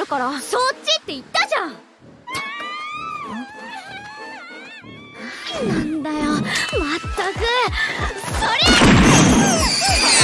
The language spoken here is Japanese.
るから。そっちって言ったじゃん。なんだよ、まったく。それ